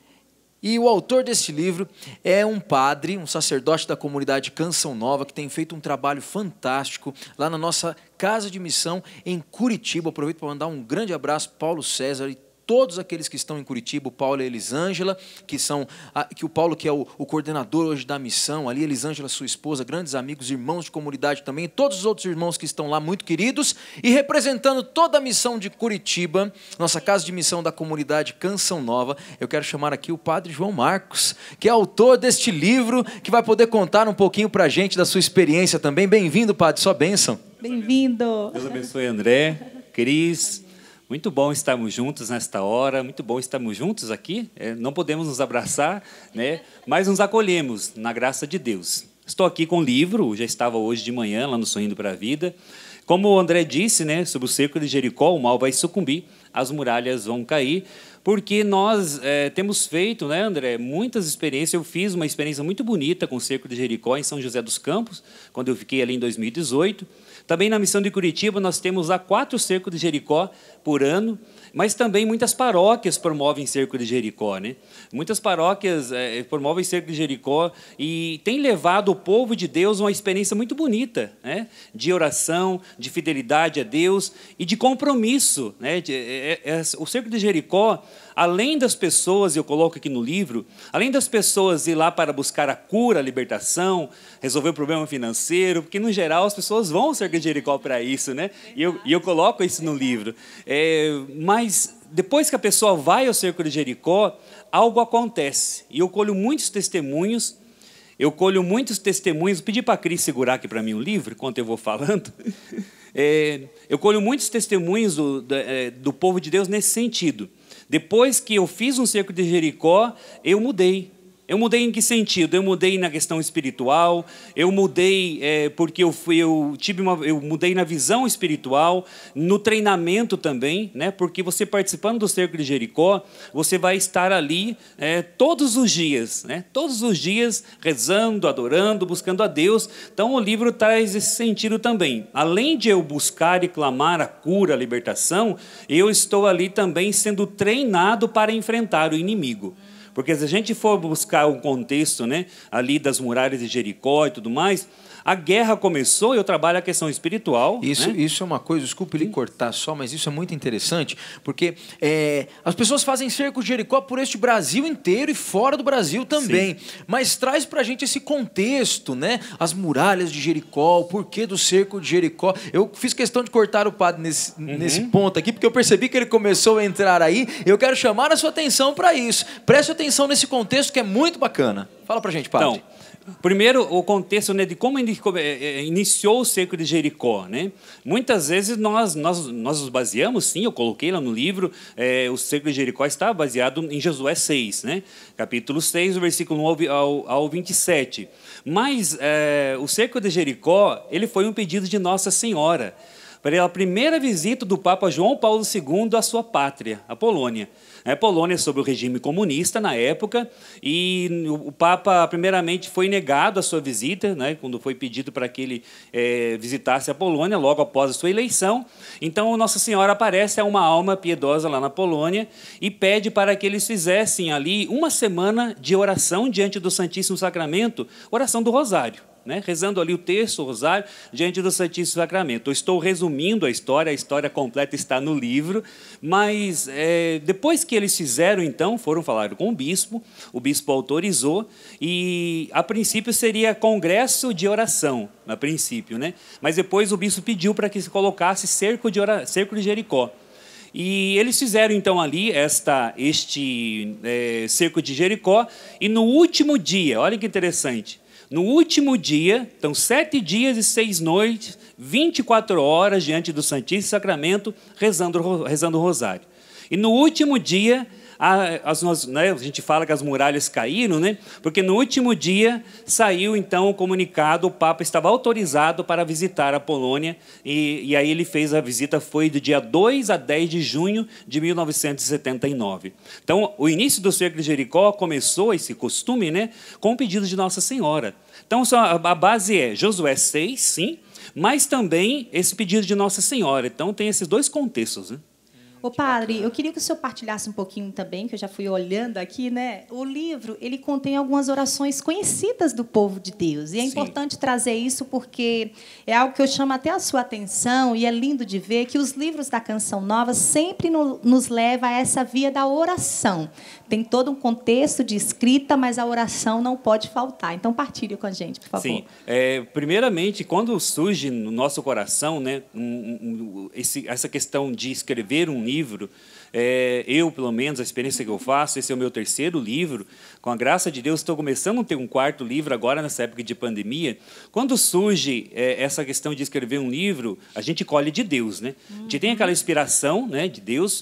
E o autor desse livro é um padre, um sacerdote da comunidade Canção Nova, que tem feito um trabalho fantástico lá na nossa casa de missão em Curitiba. Aproveito para mandar um grande abraço para Paulo César e todos aqueles que estão em Curitiba, o Paulo e a Elisângela, que são, que o Paulo que é o, o coordenador hoje da missão, ali, Elisângela, sua esposa, grandes amigos, irmãos de comunidade também, e todos os outros irmãos que estão lá, muito queridos, e representando toda a missão de Curitiba, nossa casa de missão da comunidade Canção Nova, eu quero chamar aqui o padre João Marcos, que é autor deste livro, que vai poder contar um pouquinho para a gente da sua experiência também. Bem-vindo, padre, sua bênção. Bem-vindo. Deus abençoe, André, Cris. Muito bom estarmos juntos nesta hora, muito bom estarmos juntos aqui. É, não podemos nos abraçar, né? Mas nos acolhemos na graça de Deus. Estou aqui com o livro, já estava hoje de manhã lá no Sorrindo para a Vida. Como o André disse, né, sobre o cerco de Jericó, o mal vai sucumbir, as muralhas vão cair, porque nós é, temos feito, né, André, muitas experiências. Eu fiz uma experiência muito bonita com o cerco de Jericó em São José dos Campos, quando eu fiquei ali em dois mil e dezoito. Também na missão de Curitiba nós temos lá quatro cercos de Jericó por ano, mas também muitas paróquias promovem cerco de Jericó, né? Muitas paróquias é, promovem cerco de Jericó e tem levado o povo de Deus a uma experiência muito bonita, né? De oração, de fidelidade a Deus e de compromisso, né? De, é, é, o cerco de Jericó, além das pessoas, eu coloco aqui no livro, além das pessoas ir lá para buscar a cura, a libertação, resolver o problema financeiro, porque, no geral, as pessoas vão ao cerco de Jericó para isso, né? E eu, e eu coloco isso no livro. É, mas, depois que a pessoa vai ao cerco de Jericó, algo acontece. E eu colho muitos testemunhos, eu colho muitos testemunhos, pedi para a Cris segurar aqui para mim o livro, enquanto eu vou falando. É, eu colho muitos testemunhos do, do, do povo de Deus nesse sentido. Depois que eu fiz um cerco de Jericó, eu mudei. Eu mudei em que sentido? Eu mudei na questão espiritual, eu mudei é, porque eu, fui, eu, tive uma, eu mudei na visão espiritual, no treinamento também, né? Porque você participando do cerco de Jericó, você vai estar ali é, todos os dias, né? Todos os dias rezando, adorando, buscando a Deus. Então o livro traz esse sentido também. Além de eu buscar e clamar a cura, a libertação, eu estou ali também sendo treinado para enfrentar o inimigo. Porque se a gente for buscar um contexto, né, ali das muralhas de Jericó e tudo mais, a guerra começou e eu trabalho a questão espiritual. Isso, né? Isso é uma coisa, desculpe lhe cortar só, mas isso é muito interessante, porque é, as pessoas fazem cerco de Jericó por este Brasil inteiro e fora do Brasil também. Sim. Mas traz pra gente esse contexto, né? As muralhas de Jericó, o porquê do cerco de Jericó. Eu fiz questão de cortar o padre nesse, uhum. nesse ponto aqui, porque eu percebi que ele começou a entrar aí. Eu quero chamar a sua atenção para isso. Preste atenção nesse contexto que é muito bacana. Fala pra gente, padre. Então, primeiro, o contexto, né, de como iniciou o cerco de Jericó, né? Muitas vezes nós, nós, nós nos baseamos, sim, eu coloquei lá no livro, é, o cerco de Jericó está baseado em Josué seis, né? Capítulo seis, o versículo um ao, ao vinte e sete. Mas é, o cerco de Jericó, ele foi um pedido de Nossa Senhora, pela primeira visita do Papa João Paulo segundo à sua pátria, a Polônia. A Polônia sob o regime comunista na época, e o Papa primeiramente foi negado a sua visita, né, quando foi pedido para que ele é, visitasse a Polônia logo após a sua eleição. Então Nossa Senhora aparece a uma alma piedosa lá na Polônia e pede para que eles fizessem ali uma semana de oração diante do Santíssimo Sacramento, oração do Rosário. Né, rezando ali o terço, o rosário, diante do Santíssimo Sacramento. Eu estou resumindo a história, a história completa está no livro, mas é, depois que eles fizeram, então, foram falar com o bispo, o bispo autorizou, e a princípio seria congresso de oração, a princípio, né? Mas depois o bispo pediu para que se colocasse cerco de, ora, cerco de Jericó. E eles fizeram, então, ali esta, este é, cerco de Jericó, e no último dia, olha que interessante, no último dia, então, sete dias e seis noites, vinte e quatro horas diante do Santíssimo Sacramento, rezando, rezando o rosário. E no último dia, a, as, né, a gente fala que as muralhas caíram, né, porque no último dia saiu, então, o comunicado, o Papa estava autorizado para visitar a Polônia, e, e aí ele fez a visita, foi do dia dois a dez de junho de mil novecentos e setenta e nove. Então, o início do cerco de Jericó começou, esse costume, né, com o pedido de Nossa Senhora. Então, a base é Josué seis, sim, mas também esse pedido de Nossa Senhora. Então, tem esses dois contextos, né? Ô, padre, eu queria que o senhor partilhasse um pouquinho também, que eu já fui olhando aqui, né? O livro, ele contém algumas orações conhecidas do povo de Deus. E é Sim. importante trazer isso porque é algo que eu chamo até a sua atenção, e é lindo de ver que os livros da Canção Nova sempre no, nos levam a essa via da oração. Tem todo um contexto de escrita, mas a oração não pode faltar. Então, partilhe com a gente, por favor. Sim. É, primeiramente, quando surge no nosso coração, né, um, um, esse, essa questão de escrever um livro, é, eu, pelo menos, a experiência que eu faço, esse é o meu terceiro livro, com a graça de Deus, estou começando a ter um quarto livro agora, nessa época de pandemia. Quando surge é, essa questão de escrever um livro, a gente colhe de Deus, né? A gente tem aquela inspiração, né, de Deus,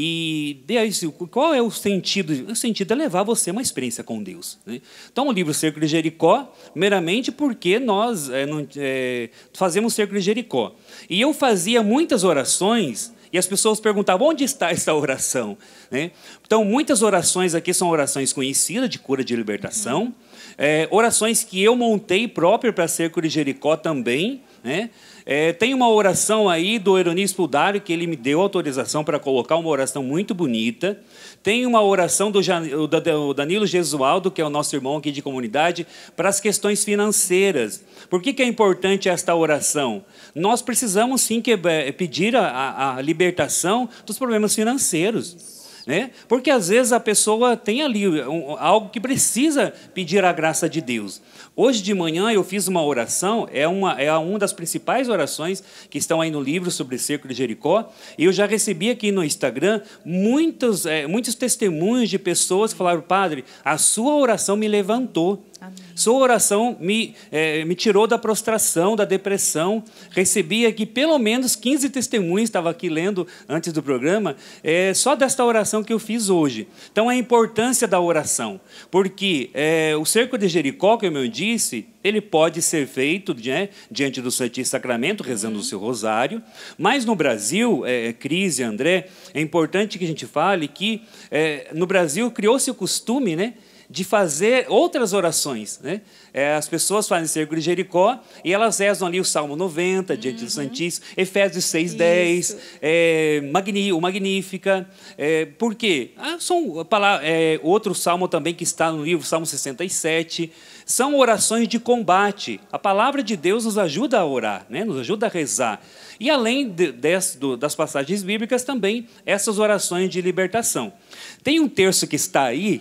e Deus, qual é o sentido? O sentido é levar você a uma experiência com Deus, né? Então, o livro Cerco de Jericó, meramente porque nós é, não, é, fazemos Cerco de Jericó. E eu fazia muitas orações, e as pessoas perguntavam, onde está essa oração? Né? Então, muitas orações aqui são orações conhecidas, de cura, de libertação. Uhum. É, orações que eu montei próprio para Cerco de Jericó também. Né? É, tem uma oração aí do Eronísio Pudário, que ele me deu autorização para colocar uma oração muito bonita. Tem uma oração do Danilo Gesualdo, que é o nosso irmão aqui de comunidade, para as questões financeiras. Por que, que é importante esta oração? Nós precisamos, sim, que, pedir a, a libertação dos problemas financeiros. Né? Porque, às vezes, a pessoa tem ali um, algo que precisa pedir a graça de Deus. Hoje de manhã eu fiz uma oração, é uma, é uma das principais orações que estão aí no livro sobre o Cerco de Jericó, e eu já recebi aqui no Instagram muitos, é, muitos testemunhos de pessoas que falaram, padre, a sua oração me levantou. Amém. Sua oração me, é, me tirou da prostração, da depressão. Recebi aqui pelo menos quinze testemunhos, estava aqui lendo antes do programa, é, só desta oração que eu fiz hoje. Então, a importância da oração, porque é, o Cerco de Jericó, como eu disse, ele pode ser feito, né, diante do Santíssimo Sacramento, rezando o seu rosário, mas no Brasil, é, Cris e André, é importante que a gente fale que é, no Brasil criou-se o costume, né, de fazer outras orações. Né? É, as pessoas fazem Cerco de Jericó e elas rezam ali o Salmo noventa, diante uhum. do Santíssimo, Efésios seis, dez, é, Magni, o Magnífica. É, por quê? Ah, são, é, outro salmo também que está no livro, Salmo sessenta e sete, são orações de combate. A palavra de Deus nos ajuda a orar, né? Nos ajuda a rezar. E além de, de, do, das passagens bíblicas, também essas orações de libertação. Tem um terço que está aí,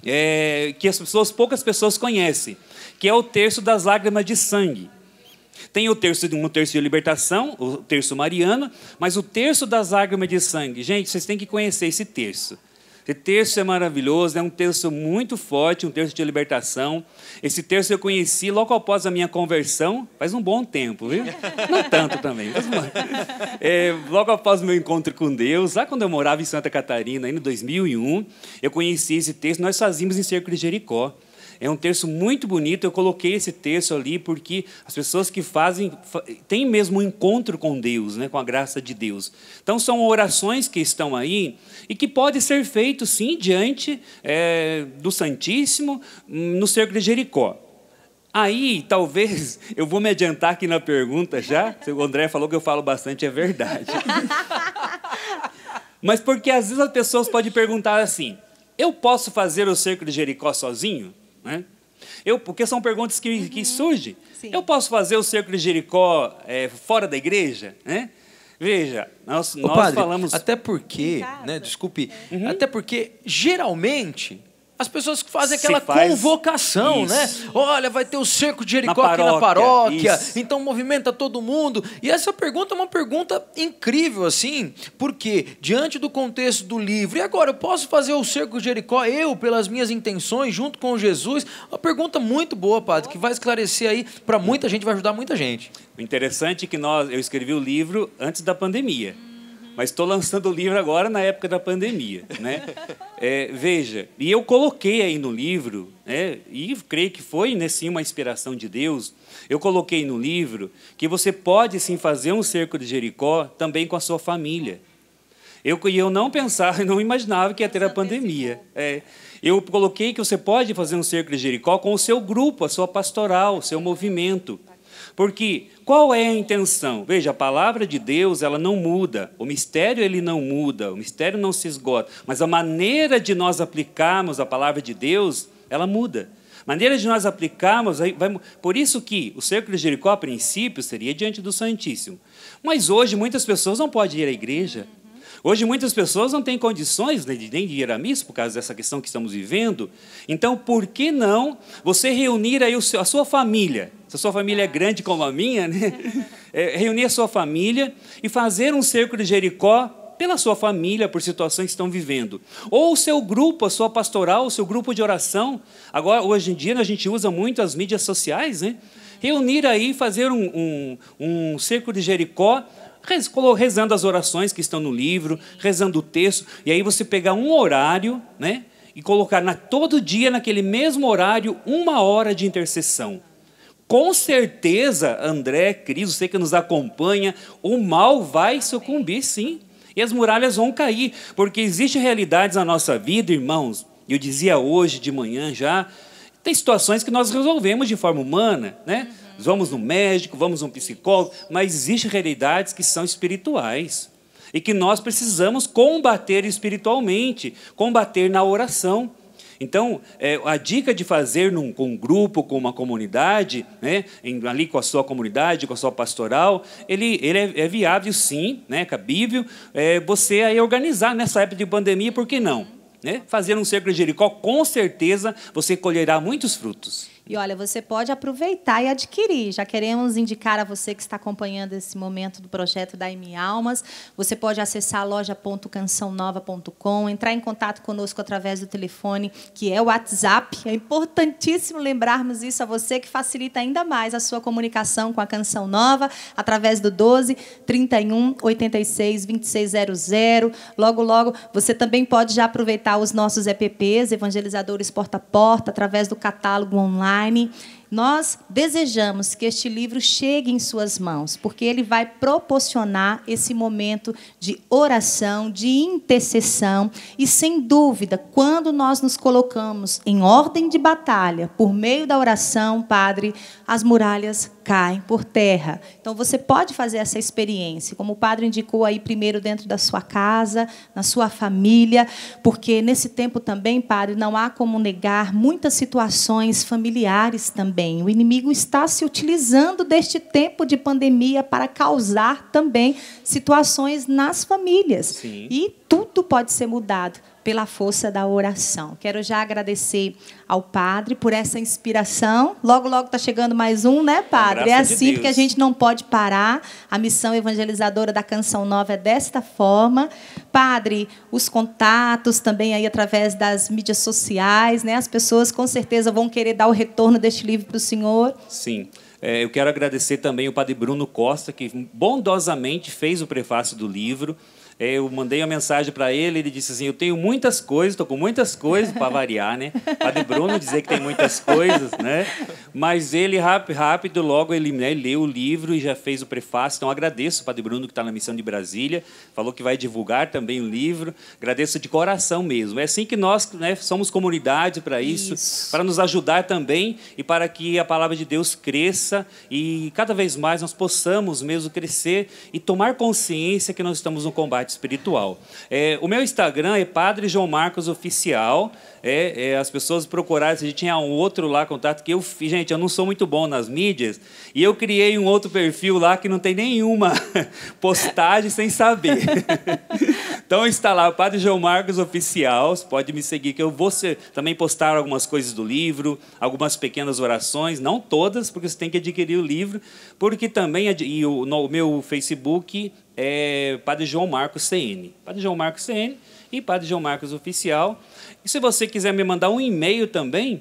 É, que as pessoas, poucas pessoas conhecem, que é o terço das lágrimas de sangue. Tem o terço, um terço de libertação, o terço mariano, mas o terço das lágrimas de sangue, gente, vocês têm que conhecer esse terço. Esse terço é maravilhoso, é um terço muito forte, um terço de libertação. Esse terço eu conheci logo após a minha conversão, faz um bom tempo, viu? Não tanto também. Mas, é, logo após o meu encontro com Deus, lá quando eu morava em Santa Catarina, em dois mil e um, eu conheci esse terço, nós fazíamos em Cerco de Jericó. É um terço muito bonito. Eu coloquei esse terço ali porque as pessoas que fazem têm mesmo um encontro com Deus, né, com a graça de Deus. Então são orações que estão aí e que pode ser feito sim diante é, do Santíssimo no cerco de Jericó. Aí, talvez, eu vou me adiantar aqui na pergunta já. O André falou que eu falo bastante, é verdade. Mas porque às vezes as pessoas podem perguntar assim, eu posso fazer o cerco de Jericó sozinho? Né? Eu, porque são perguntas que, uhum. que surgem. Sim. Eu posso fazer o cerco de Jericó é, fora da igreja? Né? Veja, nós, Ô, nós padre, falamos... Até porque, né, desculpe, uhum. até porque, geralmente... As pessoas que fazem aquela faz... convocação, isso. né? Olha, vai ter o cerco de Jericó na aqui paróquia, na paróquia, isso. então movimenta todo mundo. E essa pergunta é uma pergunta incrível, assim, porque diante do contexto do livro, e agora, eu posso fazer o cerco de Jericó, eu, pelas minhas intenções, junto com Jesus? Uma pergunta muito boa, padre, que vai esclarecer aí para muita gente, vai ajudar muita gente. O interessante é que nós, eu escrevi o livro antes da pandemia. Mas estou lançando o livro agora na época da pandemia, né? É, veja, e eu coloquei aí no livro, né, e creio que foi né, sim, uma inspiração de Deus, eu coloquei no livro que você pode sim fazer um cerco de Jericó também com a sua família. Eu, eu não pensava, eu não imaginava que ia ter a pandemia. É, eu coloquei que você pode fazer um cerco de Jericó com o seu grupo, a sua pastoral, o seu movimento. Porque qual é a intenção? Veja, a palavra de Deus ela não muda, o mistério ele não muda, o mistério não se esgota, mas a maneira de nós aplicarmos a palavra de Deus, ela muda. A maneira de nós aplicarmos, vai, por isso que o cerco de Jericó, a princípio, seria diante do Santíssimo. Mas hoje muitas pessoas não podem ir à igreja. Hoje muitas pessoas não têm condições nem de ir à missa por causa dessa questão que estamos vivendo. Então, por que não você reunir aí a sua família? Se a sua família é grande como a minha, né? É, reunir a sua família e fazer um cerco de Jericó pela sua família, por situações que estão vivendo. Ou o seu grupo, a sua pastoral, o seu grupo de oração. Agora, hoje em dia, a gente usa muito as mídias sociais, né? Reunir aí, fazer um, um, um cerco de Jericó, rezando as orações que estão no livro, rezando o texto, e aí você pegar um horário, né, e colocar na, todo dia, naquele mesmo horário, uma hora de intercessão. Com certeza, André, Cris, você que nos acompanha, o mal vai sucumbir, sim, e as muralhas vão cair, porque existem realidades na nossa vida, irmãos, eu dizia hoje de manhã já, tem situações que nós resolvemos de forma humana, né? Vamos no médico, vamos no psicólogo, mas existem realidades que são espirituais e que nós precisamos combater espiritualmente, combater na oração. Então, é, a dica de fazer num, com um grupo, com uma comunidade, né, em, ali com a sua comunidade, com a sua pastoral, ele, ele é, é viável sim, né, cabível, é, você aí organizar nessa época de pandemia, por que não? Né? Fazer um cerco de Jericó, com certeza você colherá muitos frutos. E olha, você pode aproveitar e adquirir. Já queremos indicar a você que está acompanhando esse momento do projeto da M Almas. Você pode acessar loja ponto canção nova ponto com, entrar em contato conosco através do telefone, que é o WhatsApp. É importantíssimo lembrarmos isso a você, que facilita ainda mais a sua comunicação com a Canção Nova, através do doze, trinta e um, oitenta e seis, vinte e seis zero zero. Logo, logo, você também pode já aproveitar os nossos E P Ps, Evangelizadores Porta a Porta, através do catálogo online. Nós desejamos que este livro chegue em suas mãos, porque ele vai proporcionar esse momento de oração, de intercessão, e, sem dúvida, quando nós nos colocamos em ordem de batalha, por meio da oração, Padre, as muralhas caem por terra. Então, você pode fazer essa experiência, como o Padre indicou aí, primeiro dentro da sua casa, na sua família, porque nesse tempo também, Padre, não há como negar muitas situações familiares também. O inimigo está se utilizando deste tempo de pandemia para causar também situações nas famílias. Sim. E tudo pode ser mudado pela força da oração. Quero já agradecer ao Padre por essa inspiração. Logo, logo está chegando mais um, né, Padre? É assim, porque a gente não pode parar. A missão evangelizadora da Canção Nova é desta forma. Padre, os contatos também aí através das mídias sociais, né? As pessoas com certeza vão querer dar o retorno deste livro para o senhor. Sim. É, eu quero agradecer também o Padre Bruno Costa, que bondosamente fez o prefácio do livro. Eu mandei uma mensagem para ele, ele disse assim, eu tenho muitas coisas, estou com muitas coisas para variar, né? Padre Bruno dizer que tem muitas coisas, né? Mas ele, rápido, rápido logo, ele, né, leu o livro e já fez o prefácio. Então, agradeço o Padre Bruno, que está na missão de Brasília, falou que vai divulgar também o livro. Agradeço de coração mesmo. É assim que nós, né, somos comunidade para isso, isso, para nos ajudar também e para que a palavra de Deus cresça e cada vez mais nós possamos mesmo crescer e tomar consciência que nós estamos no combate espiritual. É, o meu Instagram é Padre João Marcos Oficial. É, é, as pessoas procuraram, se a gente tinha um outro lá, contato, que eu fiz. Gente, eu não sou muito bom nas mídias, e eu criei um outro perfil lá que não tem nenhuma postagem sem saber. Então está lá, o Padre João Marcos Oficial, você pode me seguir, que eu vou ser, também postar algumas coisas do livro, algumas pequenas orações, não todas, porque você tem que adquirir o livro, porque também, e o, no, o meu Facebook é Padre João Marcos C N. Padre João Marcos C N e Padre João Marcos Oficial. E se você quiser me mandar um e-mail também,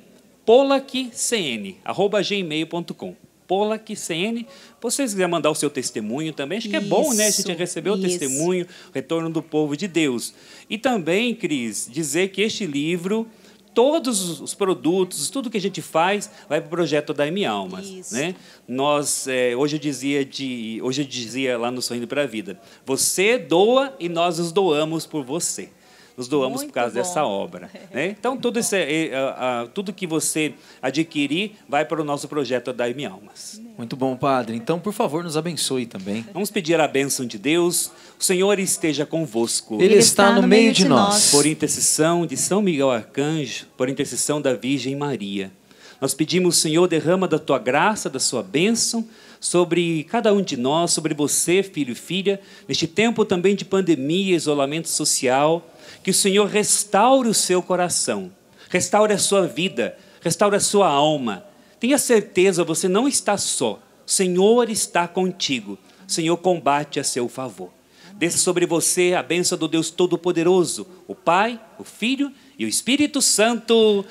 polacn arroba gmail ponto com. polacn. Se você quiser mandar o seu testemunho também, acho que isso, é bom, né? A gente receber o testemunho, o retorno do povo de Deus. E também, Cris, dizer que este livro, todos os produtos, tudo que a gente faz, vai para o projeto Dai-me Almas, né? Nós, é, hoje eu dizia de, hoje eu dizia lá no Sorrindo para a Vida, você doa e nós nos doamos por você. Nos doamos Muito por causa bom. dessa obra, né? Então tudo isso, é, é, é, tudo que você adquirir vai para o nosso projeto Dai-me Almas. Muito bom, Padre. Então, por favor, nos abençoe também. Vamos pedir a bênção de Deus. O Senhor esteja convosco. Ele, Ele está, está no meio de nós. nós. Por intercessão de São Miguel Arcanjo, por intercessão da Virgem Maria, nós pedimos, Senhor, derrama da tua graça, da sua bênção sobre cada um de nós, sobre você, filho e filha, neste tempo também de pandemia, isolamento social, que o Senhor restaure o seu coração, restaure a sua vida, restaure a sua alma. Tenha certeza, você não está só. O Senhor está contigo. O Senhor combate a seu favor. Desça sobre você a bênção do Deus Todo-Poderoso, o Pai, o Filho e o Espírito Santo.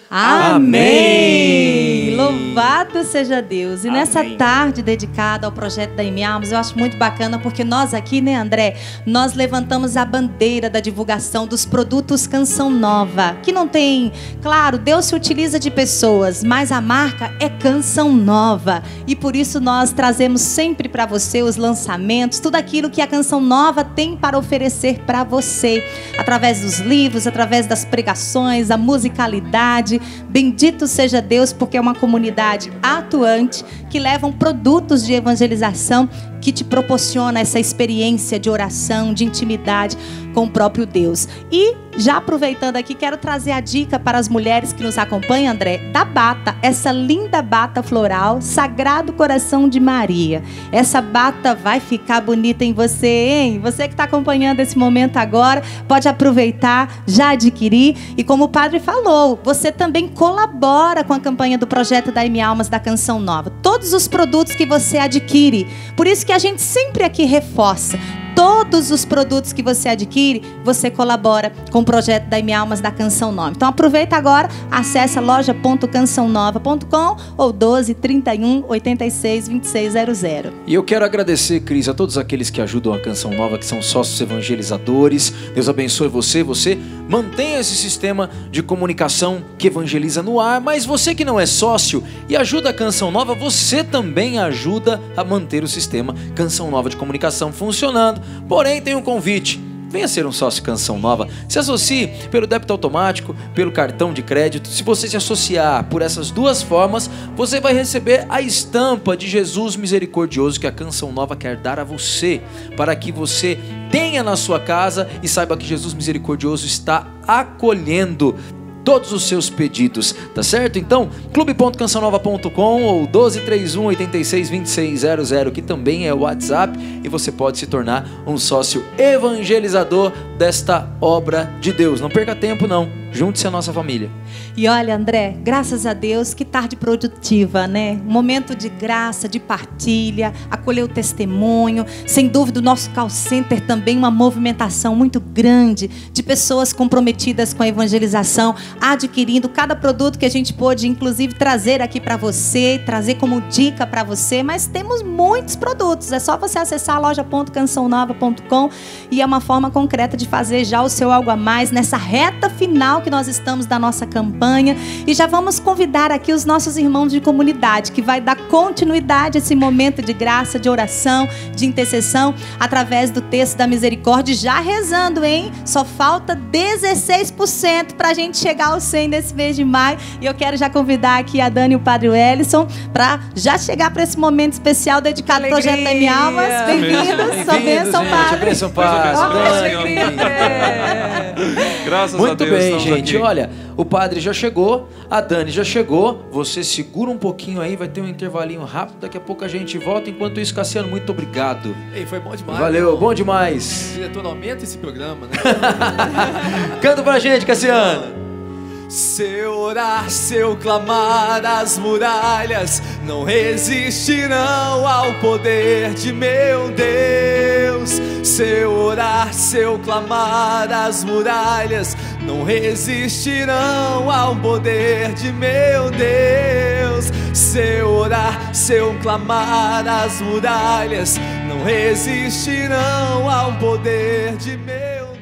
Amém! Amém. Louvado seja Deus. E Amém. Nessa tarde dedicada ao projeto Dai-me Almas, eu acho muito bacana porque nós aqui, né, André, nós levantamos a bandeira da divulgação dos produtos Canção Nova, que não tem, claro, Deus se utiliza de pessoas, mas a marca é Canção Nova. E por isso nós trazemos sempre para você os lançamentos, tudo aquilo que a Canção Nova tem para oferecer para você, através dos livros, através das pregações, a musicalidade. Bendito seja Deus, porque é uma comunidade atuante que levam produtos de evangelização que te proporciona essa experiência de oração, de intimidade com o próprio Deus. E já aproveitando aqui, quero trazer a dica para as mulheres que nos acompanham, André, da bata, essa linda bata floral, Sagrado Coração de Maria. Essa bata vai ficar bonita em você, hein? Você que está acompanhando esse momento agora, pode aproveitar, já adquirir. E como o padre falou, você também colabora com a campanha do projeto Dai-me Almas da Canção Nova. Todos os produtos que você adquire. Por isso que a gente sempre aqui reforça. Todos os produtos que você adquire, você colabora com o projeto Dai-me Almas da Canção Nova. Então aproveita agora, acessa loja ponto canção nova ponto com ou doze, trinta e um, oitenta e seis, vinte e seis zero zero. E eu quero agradecer, Cris, a todos aqueles que ajudam a Canção Nova, que são sócios evangelizadores. Deus abençoe você, você mantenha esse sistema de comunicação que evangeliza no ar, mas você que não é sócio e ajuda a Canção Nova, você também ajuda a manter o sistema Canção Nova de comunicação funcionando. Porém, tem um convite. Venha ser um sócio Canção Nova. Se associe pelo débito automático, pelo cartão de crédito. Se você se associar por essas duas formas, você vai receber a estampa de Jesus misericordioso que a Canção Nova quer dar a você, para que você tenha na sua casa e saiba que Jesus misericordioso está acolhendo todos os seus pedidos, tá certo? Então, clube ponto canção nova ponto com ou doze, trinta e um, oitenta e seis, vinte e seis zero zero, que também é o WhatsApp, e você pode se tornar um sócio evangelizador desta obra de Deus. Não perca tempo, não. junte-se à nossa família. E olha, André, graças a Deus, que tarde produtiva, né? Um momento de graça, de partilha, acolher o testemunho. Sem dúvida, o nosso call center também uma movimentação muito grande de pessoas comprometidas com a evangelização, adquirindo cada produto que a gente pôde, inclusive, trazer aqui para você, trazer como dica para você. Mas temos muitos produtos, é só você acessar a loja ponto canção nova ponto com e é uma forma concreta de fazer já o seu algo a mais nessa reta final que nós estamos da nossa campanha. E já vamos convidar aqui os nossos irmãos de comunidade, que vai dar continuidade a esse momento de graça, de oração, de intercessão, através do texto da misericórdia, já rezando, hein? Só falta dezesseis por cento para a gente chegar ao cem nesse mês de maio. E eu quero já convidar aqui a Dani e o Padre Wellison para já chegar para esse momento especial dedicado ao Projeto T M Almas. Bem-vindos, sua bênção, Padre. Bênção, Padre. Graças Muito a Deus. bem, gente. Aqui. Olha, o Padre já chegou, a Dani já chegou. Você segura um pouquinho aí, vai ter um intervalinho rápido. Daqui a pouco a gente volta. Enquanto isso, Cassiano, muito obrigado. Ei, foi bom demais. Valeu, irmão. bom demais. Diretor, aumenta esse programa, né? Canta pra gente, Cassiano. Se eu orar, se eu clamar, as muralhas não resistirão ao poder de meu Deus. Se eu orar, se eu clamar, as muralhas não resistirão ao poder de meu Deus. Se eu orar, se eu clamar, as muralhas não resistirão ao poder de meu Deus.